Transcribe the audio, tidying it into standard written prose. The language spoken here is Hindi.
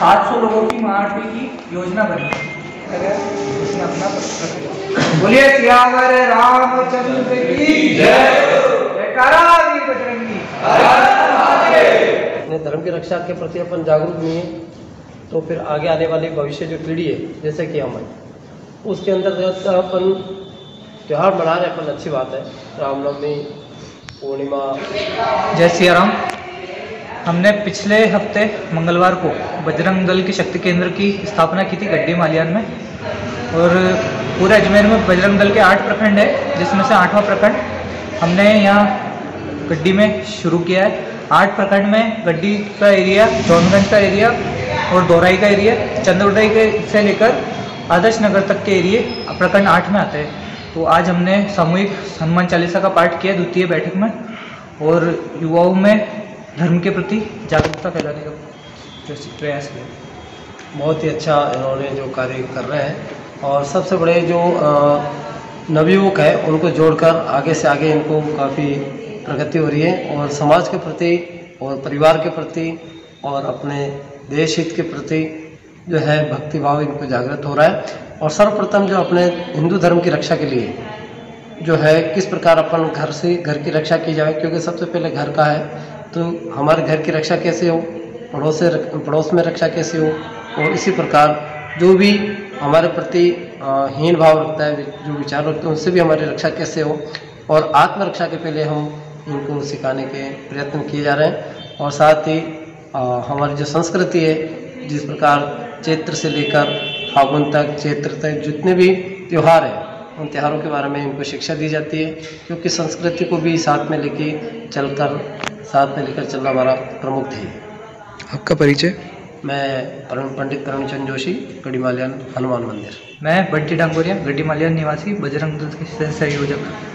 700 लोगों की महाआरती की योजना बनी। उसने अपना बोलिए सियावर रामचंद्र की जय, जयकारा वीर बजरंगी। अपने धर्म की रक्षा के प्रति अपन जागरूक नहीं है तो फिर आगे आने वाली भविष्य जो पीढ़ी है जैसे कि हम, उसके अंतर्गत अपन त्यौहार मना रहे, अपन अच्छी बात है। रामनवमी, पूर्णिमा, जय सिया राम। हमने पिछले हफ्ते मंगलवार को बजरंग दल के शक्ति केंद्र की स्थापना की थी गड्डी मालियान में, और पूरे अजमेर में बजरंग दल के 8 प्रखंड है, जिसमें से 8वां प्रखंड हमने यहाँ गड्डी में शुरू किया है। 8 प्रखंड में गड्डी का एरिया, जौनगंज का एरिया और दोराई का एरिया, चंद्रउदय के से लेकर आदर्श नगर तक के एरिए प्रखंड 8 में आते हैं। तो आज हमने सामूहिक हनुमान चालीसा का पाठ किया द्वितीय बैठक में, और युवाओं में धर्म के प्रति जागरूकता फैलाने का प्रयास किया। बहुत ही अच्छा इन्होंने जो कार्य कर रहे हैं, और सबसे बड़े जो नवयुवक है उनको जोड़कर आगे से आगे इनको काफ़ी प्रगति हो रही है, और समाज के प्रति और परिवार के प्रति और अपने देश हित के प्रति जो है भक्तिभाव इनको जागृत हो रहा है। और सर्वप्रथम जो अपने हिंदू धर्म की रक्षा के लिए जो है किस प्रकार अपन घर की रक्षा की जाए, क्योंकि सबसे पहले घर का है, तो हमारे घर की रक्षा कैसे हो, पड़ोस में रक्षा कैसे हो, और इसी प्रकार जो भी हमारे प्रति हीन भाव रखता है, जो विचार रखते हैं, उनसे भी हमारी रक्षा कैसे हो, और आत्मरक्षा के पहले हम इनको सिखाने के प्रयत्न किए जा रहे हैं। और साथ ही हमारी जो संस्कृति है, जिस प्रकार चैत्र से लेकर फागुन तक, चैत्र तक जितने भी त्यौहार हैं, उन त्योहारों के बारे में इनको शिक्षा दी जाती है, क्योंकि संस्कृति को भी साथ में लेकर चलना हमारा प्रमुख ध्येय है। आपका परिचय? मैं पंडित परमचंद जोशी, गड्डी मालियान हनुमान मंदिर। मैं बंटी डांगोरिया, गड्डी मालियान निवासी, बजरंग दल के संयोजक।